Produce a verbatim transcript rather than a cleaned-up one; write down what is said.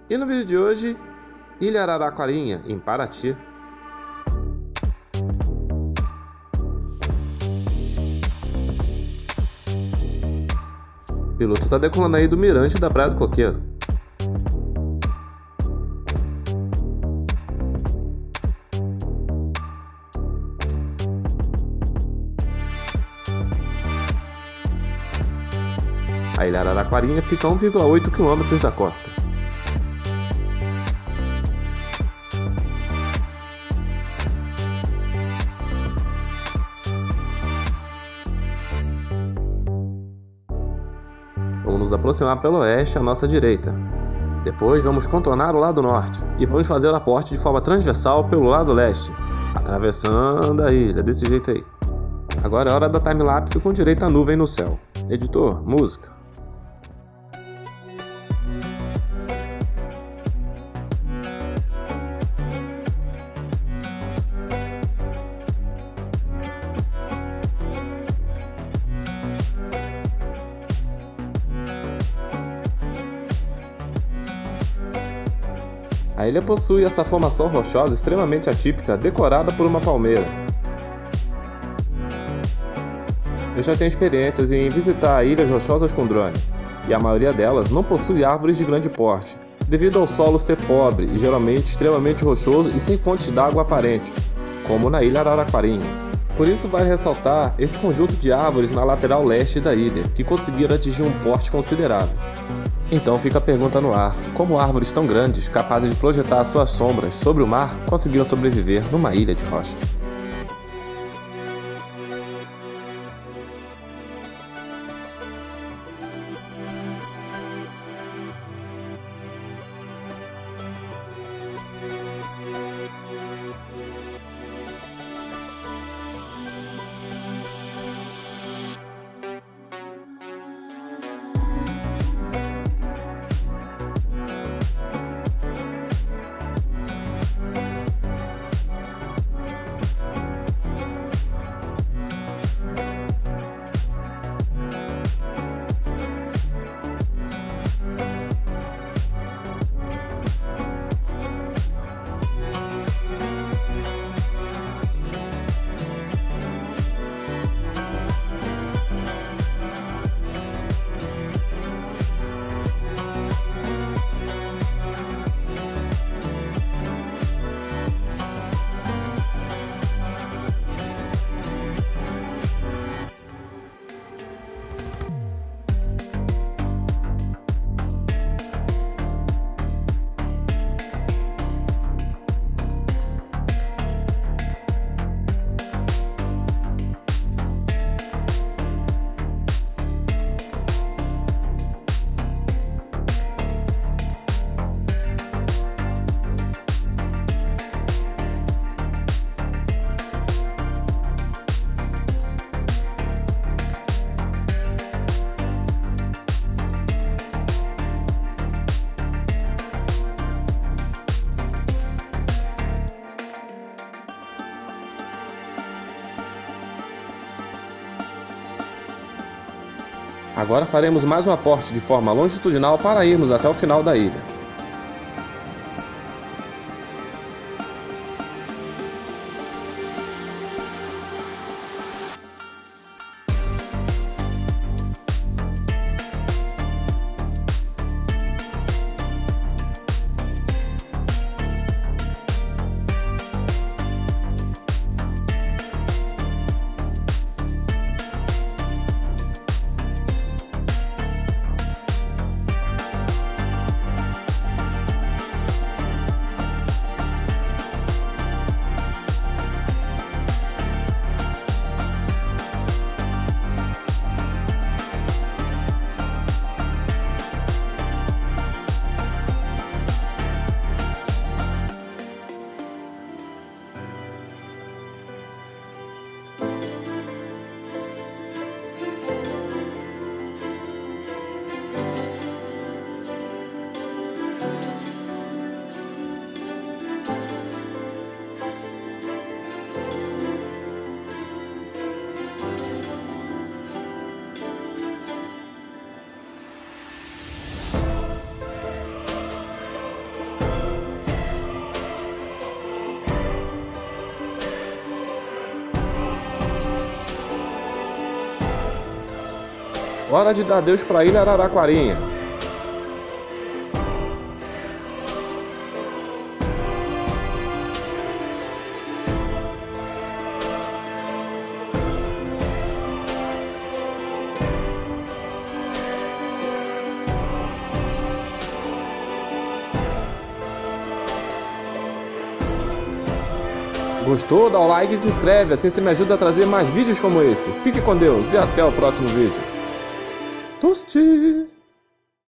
E no vídeo de hoje, Ilha Araraquarinha, em Paraty. O piloto está decolando aí do mirante da Praia do Coqueiro. A Ilha Araraquarinha fica a um vírgula oito quilômetros da costa. Vamos nos aproximar pelo oeste à nossa direita. Depois vamos contornar o lado norte e vamos fazer o aporte de forma transversal pelo lado leste, atravessando a ilha, desse jeito aí. Agora é hora da time-lapse com direito à nuvem no céu. Editor, música. A ilha possui essa formação rochosa extremamente atípica, decorada por uma palmeira. Eu já tenho experiências em visitar ilhas rochosas com drone, e a maioria delas não possui árvores de grande porte, devido ao solo ser pobre e geralmente extremamente rochoso e sem fontes d'água aparente, como na Ilha Araraquarinha. Por isso vale ressaltar esse conjunto de árvores na lateral leste da ilha, que conseguiram atingir um porte considerável. Então fica a pergunta no ar: como árvores tão grandes, capazes de projetar suas sombras sobre o mar, conseguiram sobreviver numa ilha de rocha? Agora faremos mais um aporte de forma longitudinal para irmos até o final da ilha. Hora de dar adeus pra Ilha Araraquarinha. Gostou? Dá o like e se inscreve, assim você me ajuda a trazer mais vídeos como esse. Fique com Deus e até o próximo vídeo. Tosti!